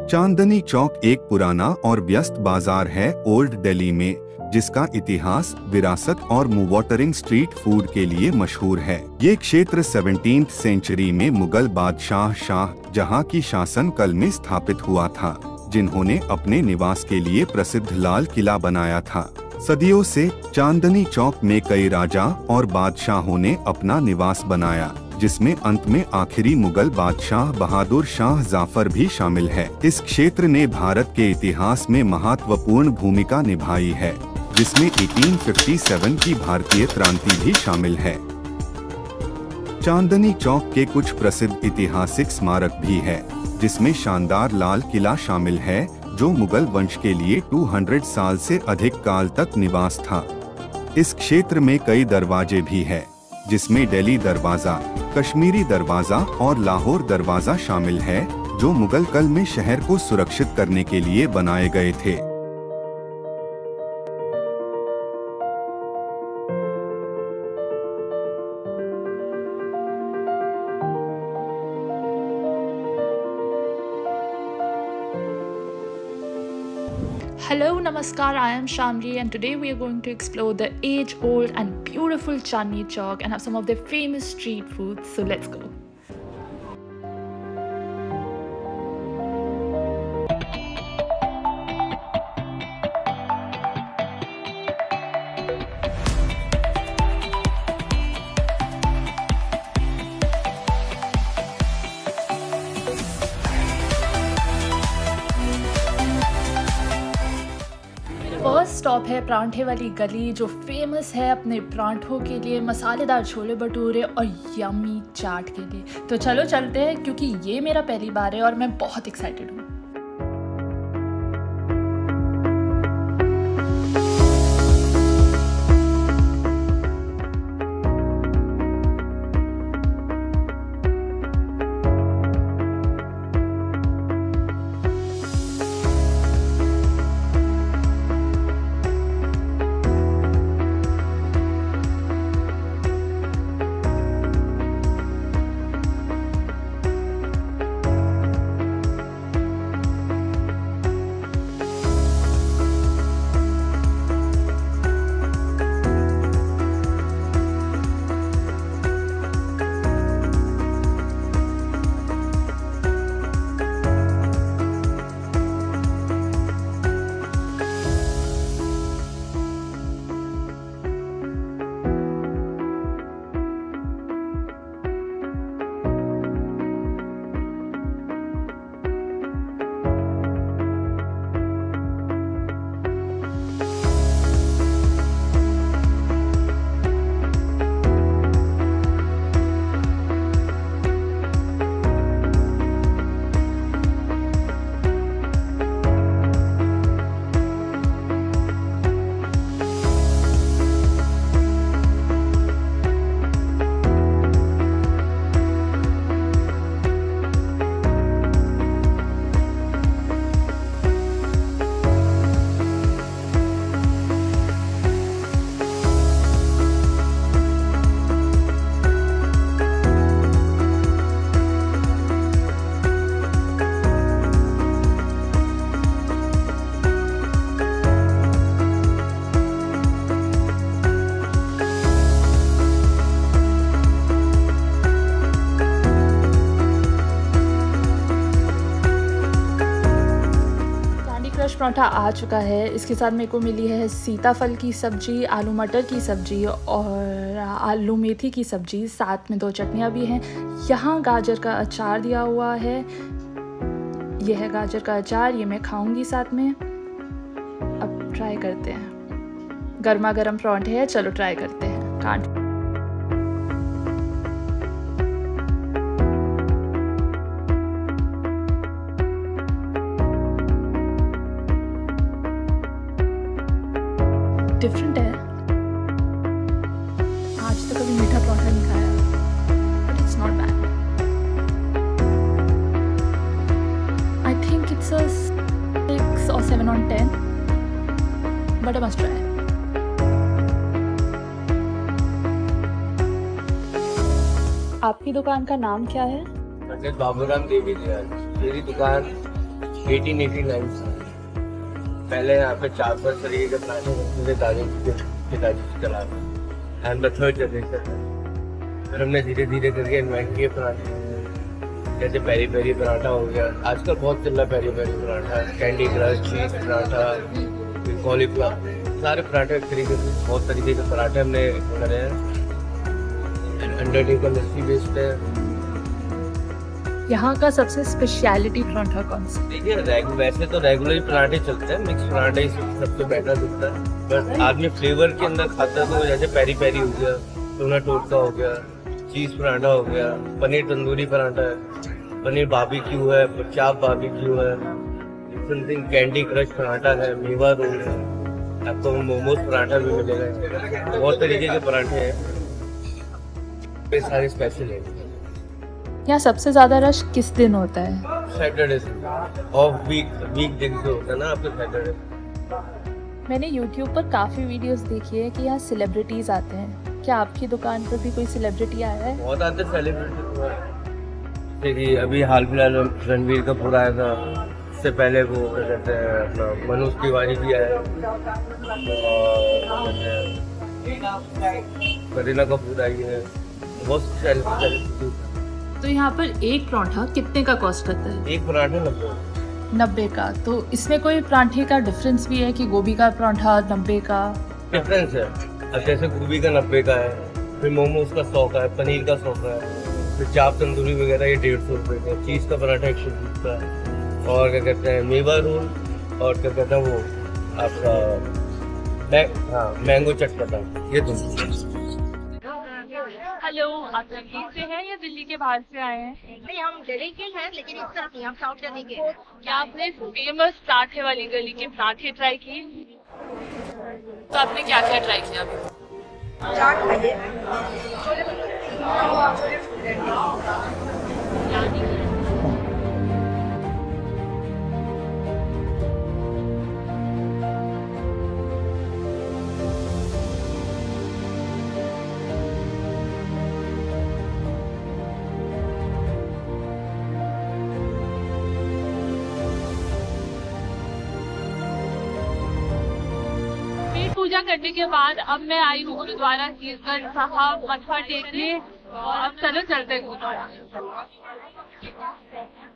चांदनी चौक एक पुराना और व्यस्त बाजार है ओल्ड दिल्ली में, जिसका इतिहास, विरासत और मुवॉटरिंग स्ट्रीट फूड के लिए मशहूर है। ये क्षेत्र 17वीं सेंचुरी में मुगल बादशाह शाहजहां की शासन काल में स्थापित हुआ था, जिन्होंने अपने निवास के लिए प्रसिद्ध लाल किला बनाया था। सदियों से चांदनी चौक में कई राजा और बादशाहों ने अपना निवास बनाया, जिसमें अंत में आखिरी मुगल बादशाह बहादुर शाह जाफर भी शामिल है। इस क्षेत्र ने भारत के इतिहास में महत्वपूर्ण भूमिका निभाई है, जिसमें 1857 की भारतीय क्रांति भी शामिल है। चांदनी चौक के कुछ प्रसिद्ध ऐतिहासिक स्मारक भी है, जिसमें शानदार लाल किला शामिल है, जो मुगल वंश के लिए 200 साल से अधिक काल तक निवास था। इस क्षेत्र में कई दरवाजे भी है, जिसमें दिल्ली दरवाजा, कश्मीरी दरवाजा और लाहौर दरवाजा शामिल है, जो मुगल काल में शहर को सुरक्षित करने के लिए बनाए गए थे। Hello, Namaskar, I am Shamri and today we are going to explore the age-old and beautiful Chandni Chowk and have some of their famous street foods. So let's go. First stop है परांठे वाली गली, जो famous है अपने परांठों के लिए, मसालेदार छोले भटूरे और यम्मी चाट के लिए। तो चलो चलते हैं, क्योंकि ये मेरा पहली बार है और मैं बहुत एक्साइटेड हूँ। पराठा आ चुका है। इसके साथ मेरे को मिली है सीताफल की सब्ज़ी, आलू मटर की सब्ज़ी और आलू मेथी की सब्ज़ी, साथ में 2 चटनियाँ भी हैं। यहाँ गाजर का अचार दिया हुआ है, यह है गाजर का अचार, ये मैं खाऊंगी साथ में। अब ट्राई करते हैं, गर्मा गर्म पराठे हैं, चलो ट्राई करते हैं। काट डिफरेंट है, आज तक कभी मीठा पराठा नहीं खाया, but it's not bad. I think it's a 6 or 7 on 10, but I must try. आपकी दुकान का नाम क्या है? पंडित बाबूराम देवी दयाल। मेरी दुकान 1889 से पहले यहाँ पे 4-5 तरीके के पराठे बनते थे, दादी के पिताजी से चला रहे। एंड द थर्ड जनरेशन है। फिर हमने धीरे धीरे करके इन्वेंट किए पराठे, जैसे पेरी पेरी पराठा हो गया, आजकल बहुत चल रहा है पेरी पेरी पराठा, कैंडी क्रश, चीज पराठा, कॉलीफ्लावर, सारे पराठे एक तरीके से बहुत तरीके के पराठे हमने करे हैं। अंडरटेकर लस्सी बेस्ड है। यहाँ का सबसे स्पेशलिटी पराठा कौन सा? देखिए वैसे तो रेगुलर ही पराठे चलते हैं, मिक्स पराठे ही सबसे बेटर दिखता है, बस आदमी फ्लेवर के अंदर खाता है तो जैसे पेरी पेरी हो गया, टूना टोटका हो गया, चीज पराठा हो गया, पनीर तंदूरी पराठा है, पनीर बारबेक्यू है, चाप बारबेक्यू है, समथिंग कैंडी क्रश पराठा है, मेवा रोल है, आपको मोमोज पराठा भी मिलेगा, बहुत तरीके के पराठे हैं, ये सारे स्पेशल है। यहाँ सबसे ज्यादा रश किस दिन होता है? सैटरडे ऑफ वीक दिन से होता है ना आपके सैटरडे। मैंने YouTube पर काफ़ी वीडियोस देखी है कि यहाँ सेलिब्रिटीज़ आते हैं। क्या आपकी दुकान पर भी कोई सेलिब्रिटी आया है? बहुत आते सेलिब्रिटी। देखिए अभी हाल फिलहाल रणवीर कपूर आया था, उससे पहले वो क्या कहते हैं अपना मनोज तिवारी भी आया, करीना कपूर आई है, बहुत सेलिब्रिटी। तो यहाँ पर एक पराठा कितने का कॉस्ट करता है? एक पराठा 90 का। तो इसमें कोई पराठे का डिफरेंस भी है कि गोभी का पराठा 90 का? डिफरेंस है। अब जैसे गोभी का 90 का है, फिर मोमोज का 100 का है, पनीर का 100 का है, फिर चाप तंदूरी वगैरह ये 150 रुपये का, चीज़ का पराठा 120 का है, और क्या कहते हैं मेवा रोल, और क्या कहते हैं वो आपका मैंगो चटपटा, ये दोनों। हेलो, आप दिल्ली से हैं या दिल्ली के बाहर से आए हैं? नहीं, हम दिल्ली के हैं लेकिन इस तरफ नहीं, हम साउथ दिल्ली के हैं। क्या आपने फेमस पराठे वाली गली के पराठे ट्राई किए? तो आपने क्या क्या ट्राई किया अभी? चाट खाइए, छोले भटूरे, पूजा करने के बाद अब मैं आई हूँ गुरुद्वारा कीर्तन साहब मत्था टेकने, और अब चलो चलते हैं गुरुद्वारा।